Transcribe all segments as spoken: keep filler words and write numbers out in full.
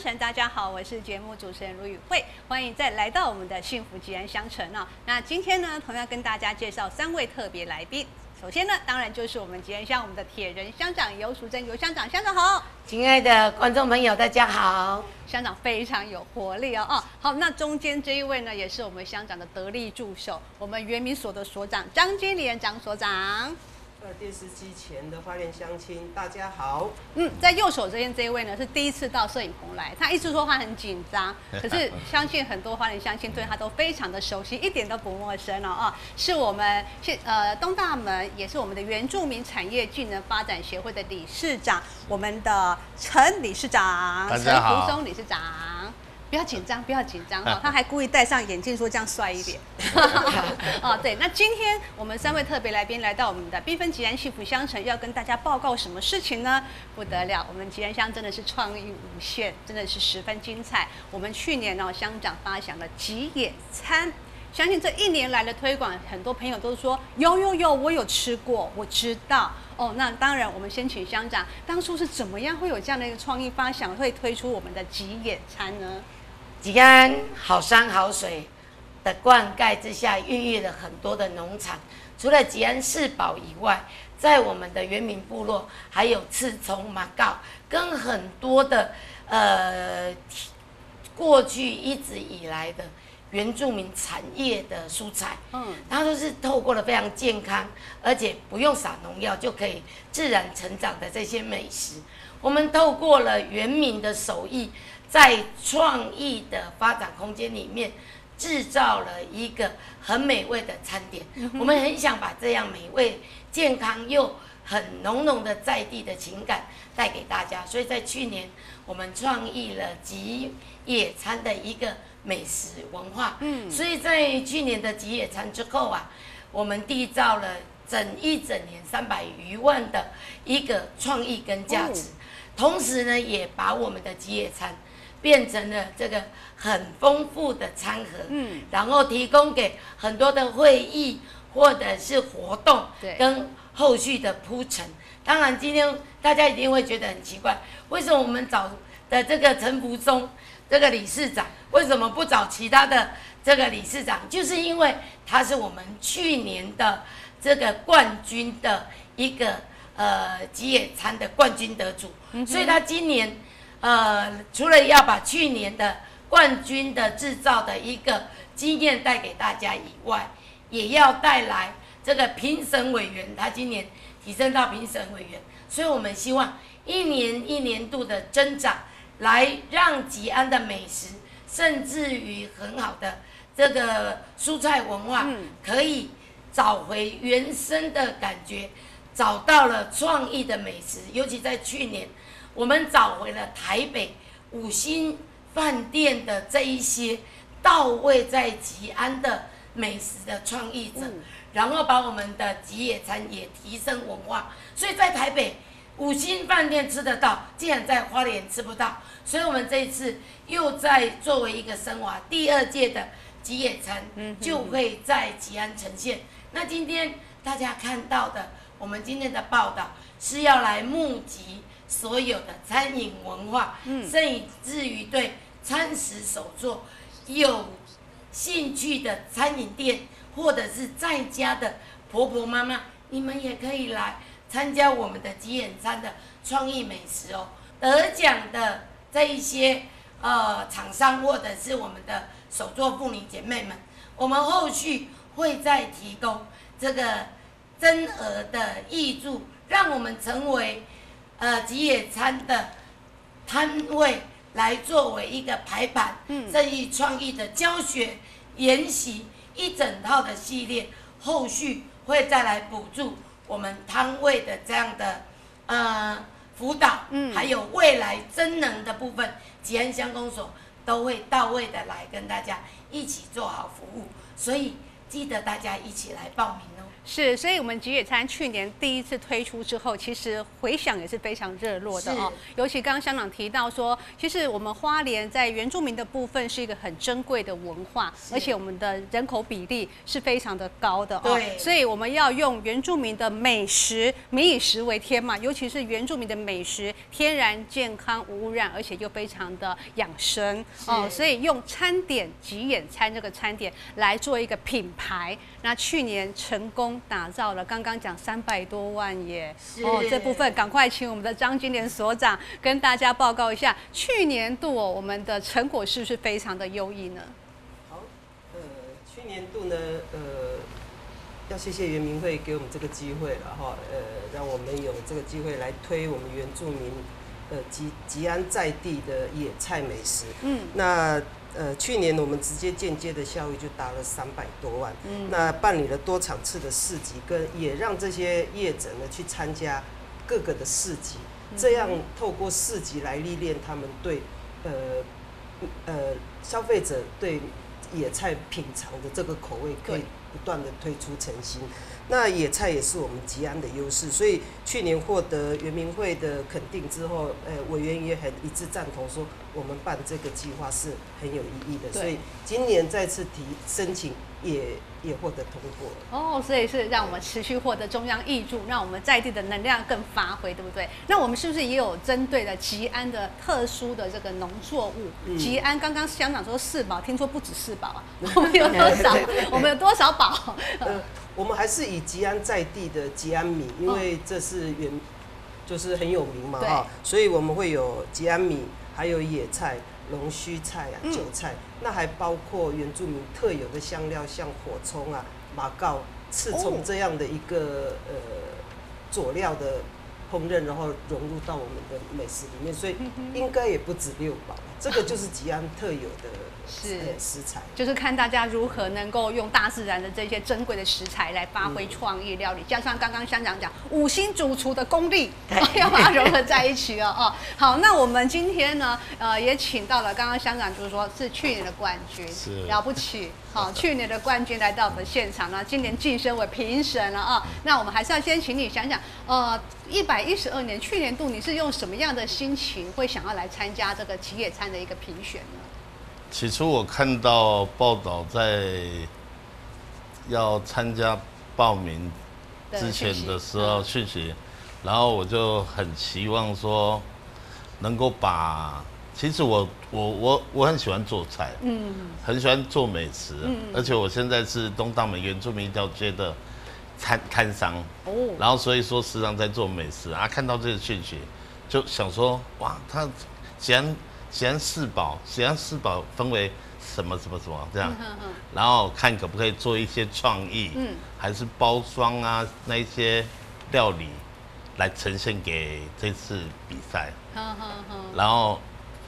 城，大家好，我是节目主持人卢宇慧，欢迎再来到我们的幸福吉安乡城哦。那今天呢，同样跟大家介绍三位特别来宾。首先呢，当然就是我们吉安乡我们的铁人乡长游淑珍游乡长，乡长好。 亲爱的观众朋友，大家好。 乡长非常有活力哦。哦，好，那中间这一位呢，也是我们乡长的得力助手，我们原民所的所长张金莲张所长。 在电视机前的花莲乡亲，大家好。 嗯，在右手这边这一位呢，是第一次到摄影棚来，他一直说他很紧张，可是相信很多花莲乡亲对他都非常的熟悉，一点都不陌生哦。哦，是我们现呃东大门，也是我们的原住民产业技能发展协会的理事长，我们的陈理事长，陈福松理事长。不要紧张，不要紧张哈！他还故意戴上眼镜，说这样帅一点。哦，对，那今天我们三位特别来宾来到我们的缤纷吉安幸福乡城，要跟大家报告什么事情呢？不得了，我们吉安乡真的是创意无限，真的是十分精彩。我们去年哦，乡长发想了吉野餐。相信这一年来的推广，很多朋友都说有有有，我有吃过，我知道哦。那当然，我们先请乡长，当初是怎么样会有这样的一个创意发想，会推出我们的吉野餐呢？ 吉安好山好水的灌溉之下，孕育了很多的农场。除了吉安四宝以外，在我们的原民部落，还有刺葱、马告，跟很多的呃过去一直以来的原住民产业的蔬菜，嗯，它都是透过了非常健康，而且不用撒农药就可以自然成长的这些美食。我们透过了原民的手艺，在创意的发展空间里面，制造了一个很美味的餐点。嗯、我们很想把这样美味、健康又很浓浓的在地的情感带给大家。所以在去年，我们创意了吉野餐的一个美食文化。嗯，所以在去年的吉野餐之后啊，我们缔造了整一整年三百余万的一个创意跟价值。哦，同时呢，也把我们的吉野餐变成了这个很丰富的餐盒，嗯，然后提供给很多的会议或者是活动，跟后续的铺陈。当然，今天大家一定会觉得很奇怪，为什么我们找的这个陈福松这个理事长，为什么不找其他的这个理事长？就是因为他是我们去年的这个冠军的一个呃吉野餐的冠军得主，嗯、所以他今年。呃，除了要把去年的冠军的制造的一个经验带给大家以外，也要带来这个评审委员，他今年提升到评审委员，所以我们希望一年一年度的增长，来让吉安的美食，甚至于很好的这个蔬菜文化，可以找回原生的感觉，找到了创意的美食，尤其在去年。我们找回了台北五星饭店的这一些到位在吉安的美食的创意者，嗯、然后把我们的吉野餐也提升文化，所以在台北五星饭店吃得到，竟然在花莲吃不到，所以我们这一次又在作为一个升华，第二届的吉野餐就会在吉安呈现。那今天大家看到的，我们今天的报道是要来募集所有的餐饮文化，嗯，甚至于对餐食手作有兴趣的餐饮店，或者是在家的婆婆妈妈，你们也可以来参加我们的吉野餐的创意美食哦。得奖的这一些呃厂商或者是我们的手作妇女姐妹们，我们后续会再提供这个增额的挹注，让我们成为呃吉野餐的摊位，来作为一个排版、嗯、这一创意的教学研习一整套的系列，后续会再来补助我们摊位的这样的呃辅导，嗯，还有未来增能的部分，吉安乡公所都会到位的来跟大家一起做好服务。所以记得大家一起来报名哦。 是，所以我们吉野餐去年第一次推出之后，其实回响也是非常热络的哦。尤其刚刚乡长提到说，其实我们花莲在原住民的部分是一个很珍贵的文化，而且我们的人口比例是非常的高的哦。 对， 所以我们要用原住民的美食，民以食为天嘛，尤其是原住民的美食，天然、健康、无污染，而且又非常的养生哦。所以用餐点吉野餐这个餐点来做一个品牌，那去年成功打造了，刚刚讲三百多万耶，哦，这部分赶快请我们的张金莲所长跟大家报告一下，去年度哦，我们的成果是不是非常的优异呢？ 好，呃，去年度呢，呃，要谢谢原民会给我们这个机会了哈，呃，让我们有这个机会来推我们原住民，呃，吉吉安在地的野菜美食，嗯，那。呃，去年我们直接间接的效益就达了三百多万，嗯，那办理了多场次的市集，跟也让这些业者呢去参加各个的市集，嗯、这样透过市集来历练他们对呃呃消费者对野菜品尝的这个口味，可以不断的推出成新。那野菜也是我们吉安的优势，所以去年获得原民会的肯定之后，呃，委员也很一致赞同说，我们办这个计划是很有意义的，所以今年再次提申请也也获得通过了。 哦，所以是让我们持续获得中央挹注，让我们在地的能量更发挥，对不对？那我们是不是也有针对了吉安的特殊的这个农作物？嗯、吉安刚刚乡长说四宝，听说不止四宝啊，我们有多少？我们有多少宝？ 呃我们还是以吉安在地的吉安米，因为这是原就是很有名嘛哈，所以我们会有吉安米，还有野菜、龙须菜啊、韭菜，嗯、那还包括原住民特有的香料，像火葱啊、马告、刺葱这样的一个呃佐料的烹饪，然后融入到我们的美食里面，所以应该也不止六宝，这个就是吉安特有的。是食材， 就是看大家如何能够用大自然的这些珍贵的食材来发挥创意料理，嗯、加上刚刚乡长讲五星主厨的功力，要把它融合在一起哦。哦，好，那我们今天呢，呃，也请到了刚刚乡长就是说是去年的冠军，是了不起，好，去年的冠军来到我们现场呢，今年晋升为评审了啊。那我们还是要先请你想想，呃，一百一十二年去年度你是用什么样的心情会想要来参加这个吉野餐的一个评选呢？ 起初我看到报道在要参加报名之前的时候讯息，然后我就很期望说能够把，其实我我我我很喜欢做菜，嗯，很喜欢做美食，嗯，而且我现在是东大门原住民一条街的摊摊商，哦，然后所以说时常在做美食啊，看到这个讯息就想说，哇，他既然吉安四宝，吉安四宝分为什么什么什么这样，嗯、哼哼然后看可不可以做一些创意，嗯，还是包装啊那一些料理来呈现给这次比赛，嗯、哼哼然后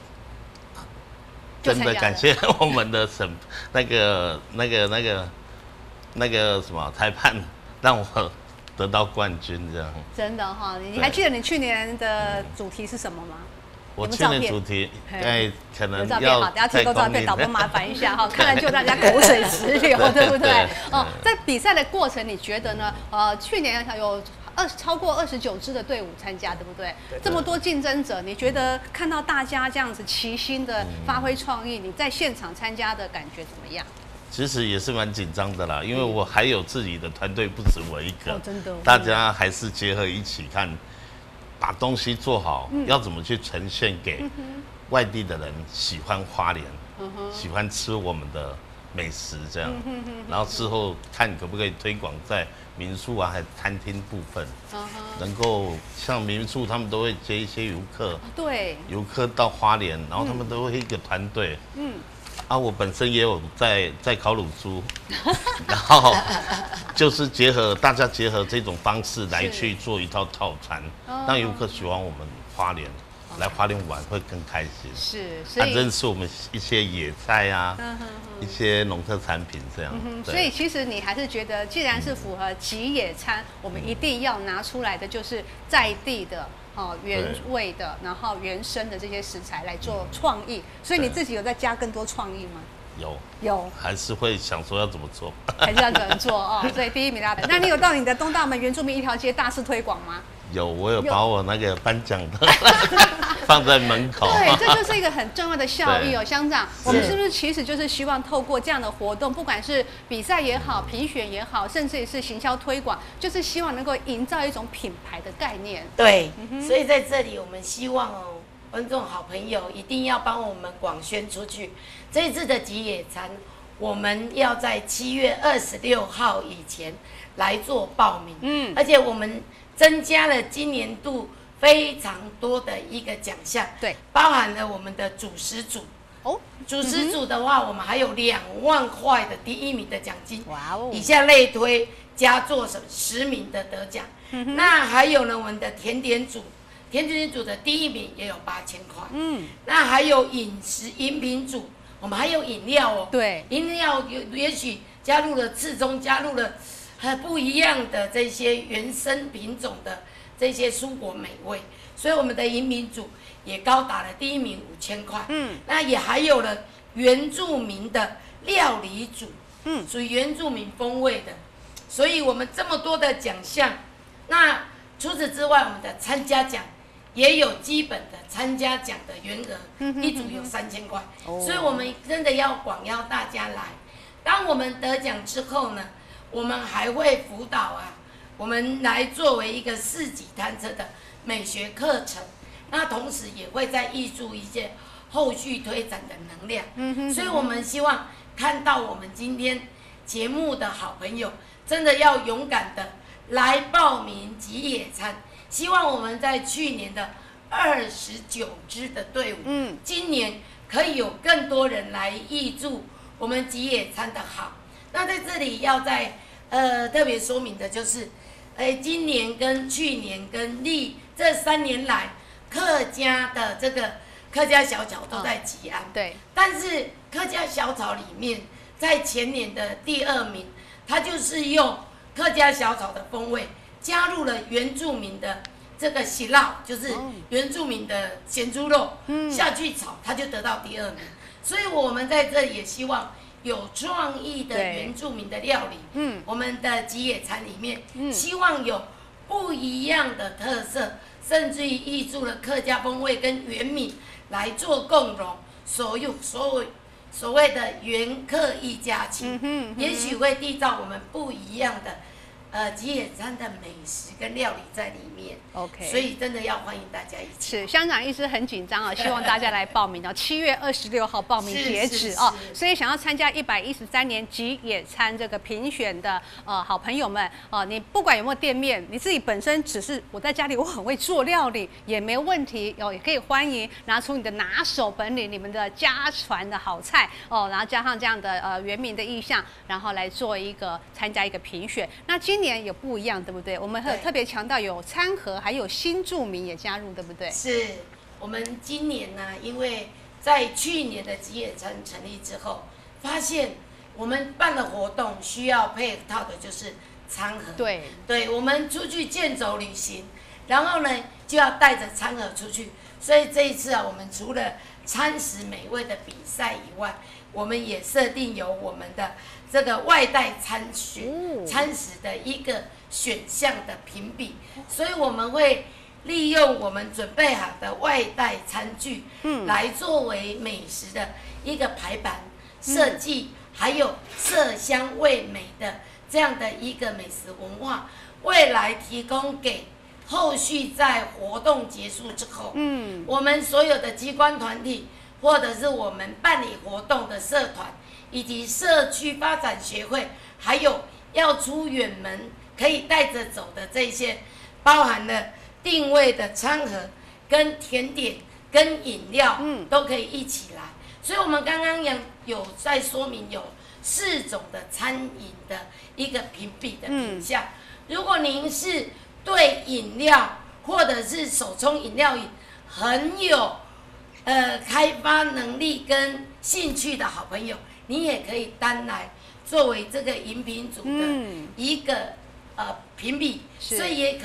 真的感谢我们的审那个那个那个那个什么裁判，让我得到冠军这样。 真的哈，你还记得你去年的主题是什么吗？ 我去年主题，哎，可能要好，等下提供照片，导播麻烦一下哈，看了就大家口水直流，对不对？哦，在比赛的过程，你觉得呢？呃，去年有二超过二十九支的队伍参加，对不对？这么多竞争者，你觉得看到大家这样子齐心的发挥创意，你在现场参加的感觉怎么样？ 其实也是蛮紧张的啦，因为我还有自己的团队，不止我一个， 哦，真的， 大家还是结合一起看。把东西做好，嗯、要怎么去呈现给外地的人喜欢花莲，嗯、喜欢吃我们的美食这样，嗯、然后之后看可不可以推广在民宿啊，还有餐厅部分，嗯、能够像民宿他们都会接一些游客， 对， 游客到花莲，然后他们都会一个团队，嗯。啊，我本身也有在在烤乳猪，然后就是结合大家结合这种方式来去做一套套餐，让游客喜欢我们花莲，来花莲玩会更开心。 是，所以认识我们一些野菜啊，一些农特产品这样。 所以其实你还是觉得，既然是符合吉野餐，我们一定要拿出来的就是在地的。哦，原味的，然后原生的这些食材来做创意，所以你自己有在加更多创意吗？ 有有， 还是会想说要怎么做， 还是要怎么做哦。所以第一名啦，那你有到你的东大门原住民一条街大肆推广吗？ 有，我有把我那个颁奖的放在门口。 对，这就是一个很重要的效益哦，乡长。我们是不是其实就是希望透过这样的活动，不管是比赛也好、评选也好，甚至也是行销推广，就是希望能够营造一种品牌的概念。 对，嗯、所以在这里我们希望哦，观众好朋友一定要帮我们广宣出去。这一次的吉野餐，我们要在七月二十六号以前来做报名。嗯，而且我们增加了今年度非常多的一个奖项， 对， 包含了我们的主食组。哦，主食组的话，嗯、我们还有两万块的第一名的奖金。哇哦！以下类推加做什十名的得奖。嗯、那还有呢，我们的甜点组，甜点组的第一名也有八千块。嗯，那还有饮食饮品组，我们还有饮料哦。对，饮料有也许加入了次中，加入了。很不一样的这些原生品种的这些蔬果美味，所以我们的饮品组也高达了第一名五千块。嗯，那也还有了原住民的料理组，嗯，属于原住民风味的，所以我们这么多的奖项。那除此之外，我们的参加奖也有基本的参加奖的员额，嗯、一组有三千块。哦，所以我们真的要广邀大家来。当我们得奖之后呢？我们还会辅导啊，我们来作为一个市集摊车的美学课程，那同时也会再挹注一些后续推展的能量。嗯哼，所以我们希望看到我们今天节目的好朋友，真的要勇敢的来报名吉野餐。希望我们在去年的二十九支的队伍，嗯，今年可以有更多人来挹注我们吉野餐的好。那在这里要再呃特别说明的就是，哎，今年跟去年跟历这三年来，客家的这个客家小炒都在吉安。哦、对。但是客家小炒里面，在前年的第二名，它就是用客家小炒的风味，加入了原住民的这个喜酪，就是原住民的咸猪肉、嗯、下去炒，它就得到第二名。所以我们在这里也希望。有创意的原住民的料理，嗯，我们的吉野餐里面，嗯，希望有不一样的特色，甚至于挹注了客家风味跟原米来做共融，所有所谓所谓的原客一家亲，嗯哼嗯哼也许会缔造我们不一样的呃吉野餐的美食跟料理在里面。OK， 所以真的要欢迎大家一起。 是乡长一直很紧张啊，希望大家来报名哦。七月二十六号报名截止哦，所以想要参加一百一十三年吉野餐这个评选的呃好朋友们哦、呃，你不管有没有店面，你自己本身只是我在家里我很会做料理也没问题哦，也可以欢迎拿出你的拿手本领，你们的家传的好菜哦，然后加上这样的呃原民的意象，然后来做一个参加一个评选。那今年有不一样，对不对？我们特别强调有餐盒。还有新住民也加入，对不对？ 是我们今年呢，因为在去年的吉野餐成立之后，发现我们办的活动需要配套的就是餐盒。对，对，我们出去健走旅行，然后呢就要带着餐盒出去。所以这一次啊，我们除了餐食美味的比赛以外，我们也设定有我们的这个外带餐选、哦、餐食的一个选项的评比，所以我们会利用我们准备好的外带餐具，嗯，来作为美食的一个排版设计，嗯、还有色香味美的这样的一个美食文化，未来提供给后续在活动结束之后，嗯，我们所有的机关团体或者是我们办理活动的社团以及社区发展协会，还有要出远门可以带着走的这些，包含了定位的餐盒、跟甜点、跟饮料，嗯，都可以一起来。所以我们刚刚有有在说明有四种的餐饮的一个评比的品项。嗯、如果您是对饮料或者是手冲饮料饮很有呃开发能力跟兴趣的好朋友，你也可以单来作为这个饮品组的一个、嗯、呃评比，所以也可能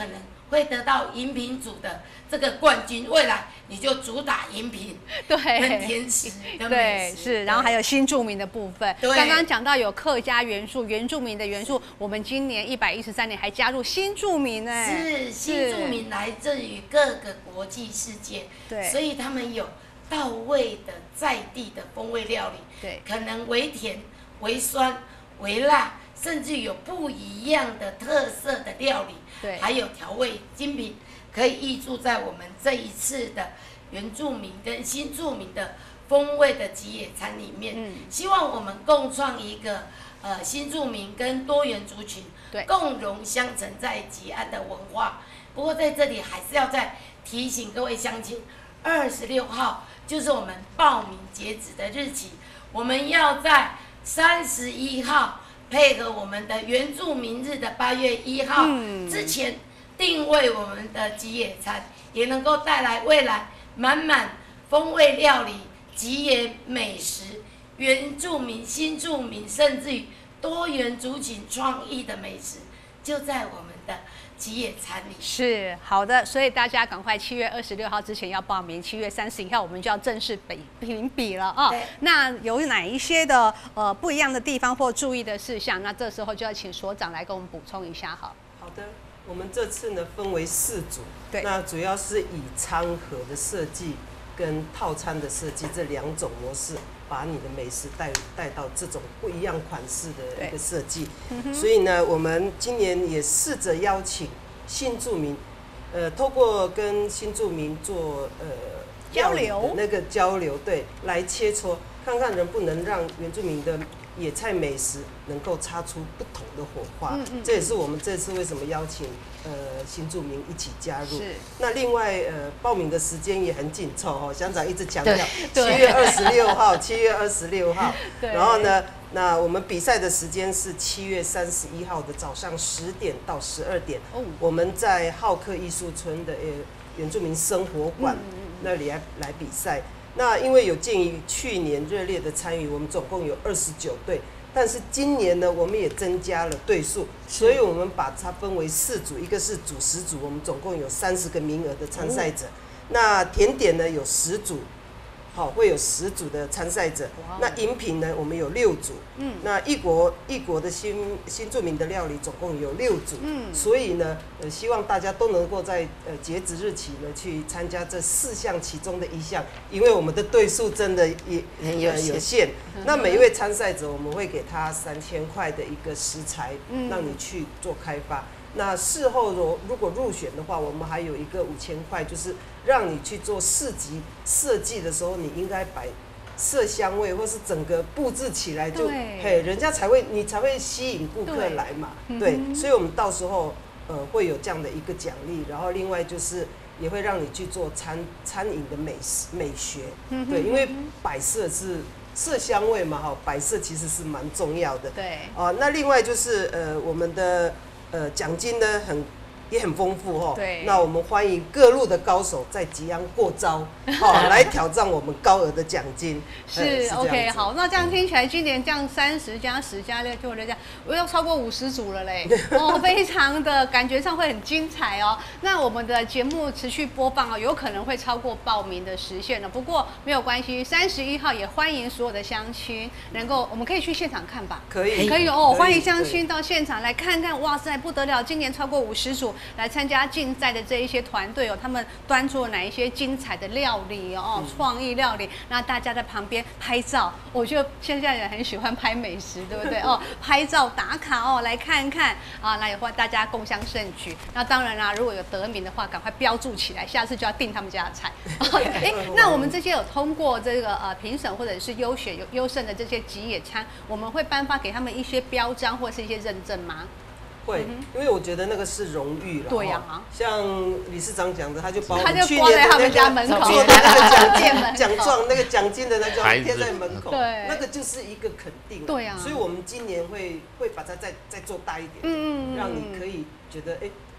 会得到饮品组的这个冠军，未来你就主打饮品， 对， 跟甜食，跟美对， 食， 是，然后还有新住民的部分。 对刚刚讲到有客家元素、原住民的元素，我们今年一百一十三年还加入新住民呢。 是新住民来自于各个国际世界， 对， 所以他们有到位的在地的风味料理， 对， 可能微甜、微酸、微辣，甚至有不一样的特色的料理， 对， 还有调味精品，可以挹注在我们这一次的原住民跟新住民的风味的吉野餐里面。嗯，希望我们共创一个呃新住民跟多元族群对共融相承在吉安的文化。不过在这里还是要再提醒各位乡亲，二十六号就是我们报名截止的日期，我们要在三十一号配合我们的原住民日的八月一号之前定位我们的吉野餐，也能够带来未来满满风味料理、吉野美食、原住民、新住民，甚至于多元族群创意的美食，就在我们的吉野餐里。 是好的，所以大家赶快七月二十六号之前要报名，七月三十一号我们就要正式比评比了啊、哦。那有哪一些的呃不一样的地方或注意的事项？那这时候就要请所长来跟我们补充一下好。 好的，我们这次呢分为四组， 对， 那主要是以餐盒的设计跟套餐的设计这两种模式，把你的美食带带到这种不一样款式的一个设计。所以呢，我们今年也试着邀请新住民，呃，透过跟新住民做呃交流那个交流，对，来切磋，看看能不能让原住民的野菜美食能够擦出不同的火花。嗯嗯，这也是我们这次为什么邀请呃新住民一起加入。 是。 那另外呃报名的时间也很紧凑哦，乡长一直强调七月二十六号，七月二十六号。然后呢，那我们比赛的时间是七月三十一号的早上十点到十二点。哦。我们在浩克艺术村的呃原住民生活馆、嗯、那里来来比赛。那因为有鉴于去年热烈的参与，我们总共有二十九队，但是今年呢，我们也增加了队数，所以我们把它分为四组，一个是主食组，我们总共有三十个名额的参赛者。那甜点呢有十组，好，会有十组的参赛者。那饮品呢，我们有六组。嗯，那异国异国的新新著名的料理总共有六组。嗯，所以呢，呃，希望大家都能够在呃截止日期呢去参加这四项其中的一项，因为我们的队数真的也很有限。 有限。那每一位参赛者，我们会给他三千块的一个食材，嗯，让你去做开发。那事后如如果入选的话，我们还有一个五千块，就是让你去做市集设计的时候，你应该摆色香味，或是整个布置起来就，嘿，人家才会你才会吸引顾客来嘛，对，嗯、所以我们到时候呃会有这样的一个奖励，然后另外就是也会让你去做餐餐饮的美食美学，对，因为摆设是色香味嘛，哈，摆设其实是蛮重要的， 对， 啊、呃，那另外就是呃我们的。呃，奖金呢很也很丰富哦。 对。 那我们欢迎各路的高手在吉安过招，哦，来挑战我们高额的奖金。 是, 是 OK， 好，那这样听起来，今年这样三十加十加六，就这样，我要超过五十组了嘞，哦，非常的感觉上会很精彩哦。那我们的节目持续播放哦，有可能会超过报名的时限了，不过没有关系，三十一号也欢迎所有的乡亲能够，我们可以去现场看吧？ 可以， 可以哦，欢迎乡亲到现场来看看，哇塞，不得了，今年超过五十组来参加竞赛的这一些团队哦，他们端出了哪一些精彩的料理哦，创、嗯、意料理，那大家在旁边拍照，我觉得现在人很喜欢拍美食，对不对哦？拍照打卡哦，来看看啊，那也欢迎大家共襄盛举。那当然啦，如果有得名的话，赶快标注起来，下次就要订他们家的菜。哎，那我们这些有通过这个呃评审或者是优选有优胜的这些吉野餐，我们会颁发给他们一些标章或是一些认证吗？ 会，因为我觉得那个是荣誉了。 对呀、啊， 像理事长讲的，他就把我们去年的那个家门口做的那个奖金奖状、那个奖金的那个贴在门口， 对， 那个就是一个肯定。 对呀、啊， 所以我们今年会会把它再再做大一点，嗯嗯，让你可以觉得哎。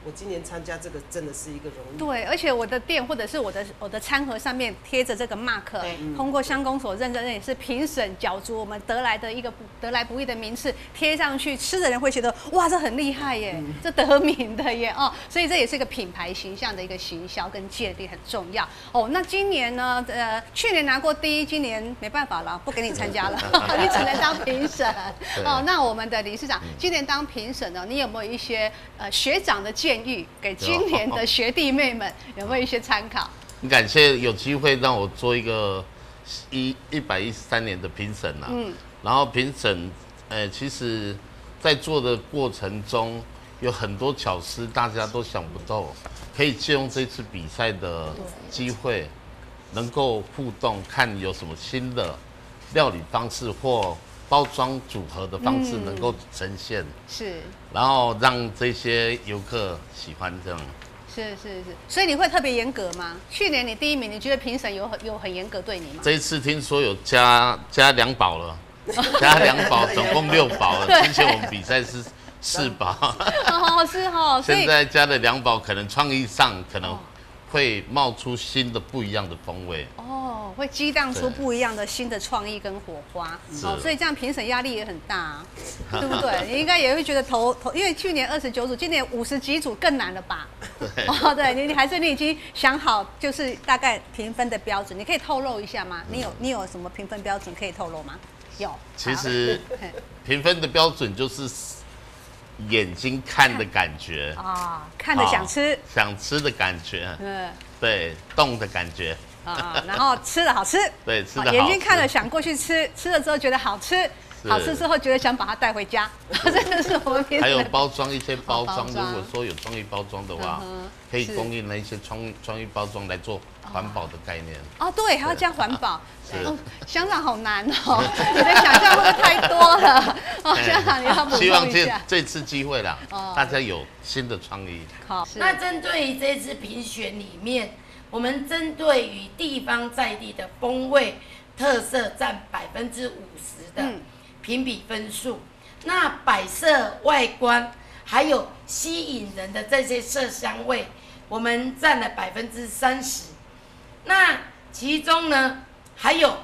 我今年参加这个真的是一个荣誉。 对，而且我的店或者是我的我的餐盒上面贴着这个 mark， 通过乡公所认证，也是评审角逐我们得来的一个得来不易的名次，贴上去，吃的人会觉得哇，这很厉害耶，嗯、这得名的耶哦，所以这也是一个品牌形象的一个行销跟建立很重要哦。那今年呢，呃，去年拿过第一，今年没办法了，不给你参加了，你只能当评审哦。那我们的理事长今年当评审呢，你有没有一些呃学长的建议给今年的学弟妹们？有没有一些参考？ 很感谢有机会让我做一个一一百一十三年的评审啊。嗯。然后评审，呃，其实，在做的过程中有很多巧思，大家都想不到，可以借用这次比赛的机会，能够互动，看有什么新的料理方式或包装组合的方式能够呈现。嗯、是。然后让这些游客喜欢这样。 是是是，所以你会特别严格吗？去年你第一名，你觉得评审有很有很严格对你吗？ 这一次听说有加加两宝了，加两宝，总共六宝了。之前我们比赛是四宝， 哦是哦， 现在加了两宝，可能创意上可能会冒出新的不一样的风味。 哦，会激荡出不一样的新的创意跟火花。哦，所以这样评审压力也很大、啊，对不对？你应该也会觉得头头，因为去年二十九组，今年五十几组更难了吧？对，哦，对你你还是你已经想好，就是大概评分的标准，你可以透露一下吗？你有你有什么评分标准可以透露吗？有。 其实评分的标准就是眼睛看的感觉啊，看的想吃， 想吃的感觉，嗯，对，动的感觉啊，然后吃的好吃， 对，吃的好吃， 眼睛看了想过去吃，吃了之后觉得好吃。好吃之后觉得想把它带回家，这个是我们评审。 还有包装一些包装，如果说有创意包装的话，嗯、可以供应那一些创创意包装来做环保的概念。 哦，对，还要加环保。哦，乡长好难哦，你的想象会不会太多了？哦，乡长你要补充一下。 希望这这次机会啦，哦、大家有新的创意。 好，那针对于这次评选里面，我们针对于地方在地的风味特色占百分之五十的。嗯评比分数，那摆设外观还有吸引人的这些色香味，我们占了百分之三十。那其中呢，还有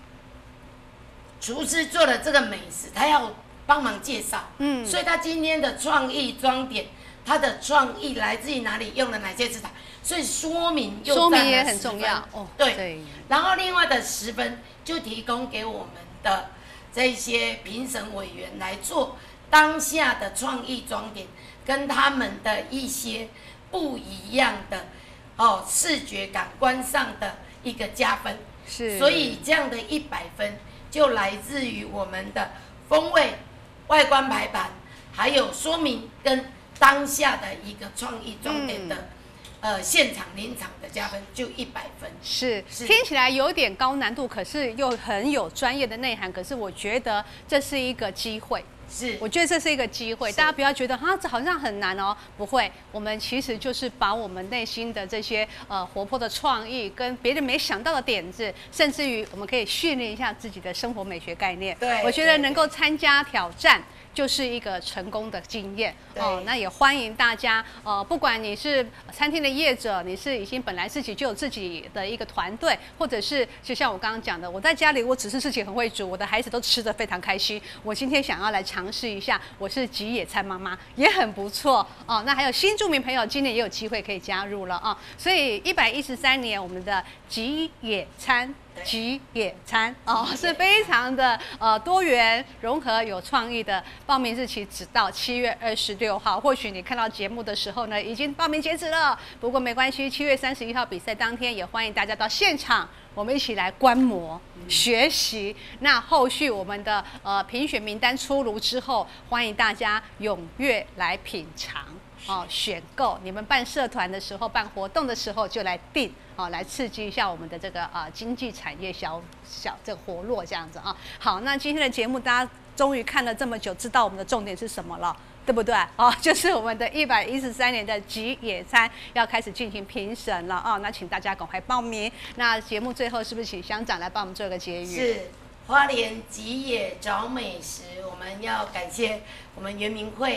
厨师做的这个美食，他要帮忙介绍，嗯，所以他今天的创意装点，他的创意来自于哪里，用了哪些食材，所以说明又说明也很重要哦。对，对然后另外的十分就提供给我们的。这些评审委员来做当下的创意装点，跟他们的一些不一样的哦视觉感官上的一个加分，是，所以这样的一百分就来自于我们的风味、外观排版，还有说明跟当下的一个创意装点的。嗯呃，现场临场的加分就一百分， 是, 是听起来有点高难度，可是又很有专业的内涵。可是我觉得这是一个机会，是，我觉得这是一个机会，大家不要觉得啊，这好像很难哦。不会，我们其实就是把我们内心的这些呃活泼的创意，跟别人没想到的点子，甚至于我们可以训练一下自己的生活美学概念。对，我觉得能够参加挑战。就是一个成功的经验哦，那也欢迎大家呃，不管你是餐厅的业者，你是已经本来自己就有自己的一个团队，或者是就像我刚刚讲的，我在家里我只是自己很会煮，我的孩子都吃得非常开心。我今天想要来尝试一下，我是极野餐妈妈，也很不错哦。那还有新住民朋友，今年也有机会可以加入了啊、哦。所以一百一十三年我们的极野餐。极野餐哦，是非常的呃多元融合有创意的。报名日期只到七月二十六号，或许你看到节目的时候呢，已经报名截止了。不过没关系，七月三十一号比赛当天，也欢迎大家到现场，我们一起来观摩、学习。那后续我们的呃评选名单出炉之后，欢迎大家踊跃来品尝。哦，选购你们办社团的时候、办活动的时候就来订哦，来刺激一下我们的这个啊、呃、经济产业小小这个活络这样子啊。好，那今天的节目大家终于看了这么久，知道我们的重点是什么了，对不对？哦，就是我们的一百一十三年的极野餐要开始进行评审了啊、哦。那请大家赶快报名。那节目最后是不是请乡长来帮我们做一个结语？ 是。花莲极野找美食，我们要感谢我们原民会。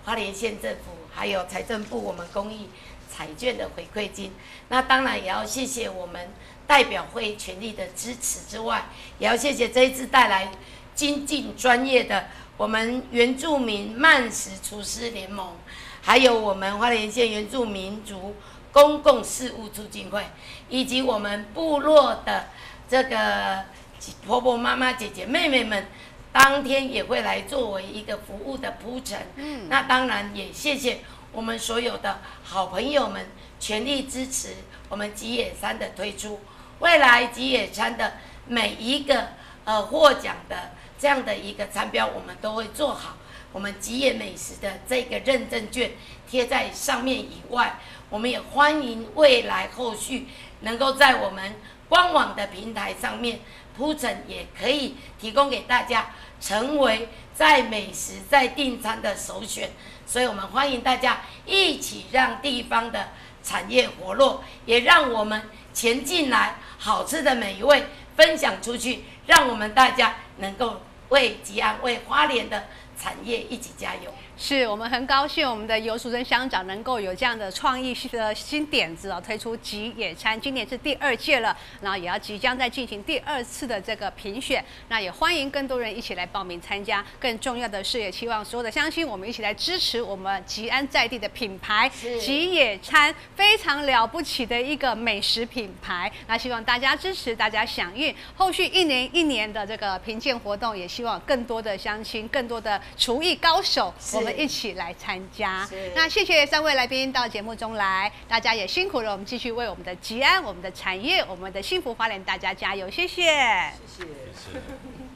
花莲县政府还有财政部我们公益彩券的回馈金。那当然也要谢谢我们代表会全力的支持之外，也要谢谢这一次带来精进专业的我们原住民慢食厨师联盟，还有我们花莲县原住民族公共事务促进会，以及我们部落的这个婆婆妈妈姐姐妹妹们，当天也会来作为一个服务的铺陈。嗯，那当然也谢谢我们所有的好朋友们全力支持我们吉野餐的推出。未来吉野餐的每一个呃获奖的这样的一个餐标，我们都会做好。我们吉野美食的这个认证券贴在上面以外，我们也欢迎未来后续能够在我们官网的平台上面铺陈，也可以提供给大家，成为在美食在订餐的首选。所以我们欢迎大家一起让地方的产业活络，也让我们钱进来，好吃的美味分享出去，让我们大家能够为吉安、为花莲的产业一起加油。 是我们很高兴，我们的游淑珍乡长能够有这样的创意的新点子哦，推出吉野餐，今年是第二届了，然后也要即将再进行第二次的这个评选，那也欢迎更多人一起来报名参加。更重要的是，也期望所有的乡亲，我们一起来支持我们吉安在地的品牌吉野餐，非常了不起的一个美食品牌。那希望大家支持，大家响应。后续一年一年的这个评鉴活动，也希望更多的乡亲、更多的厨艺高手，我们一起来参加。那谢谢三位来宾到节目中来，大家也辛苦了，我们继续为我们的吉安、我们的产业、我们的幸福花莲大家加油，谢谢。 谢谢。谢谢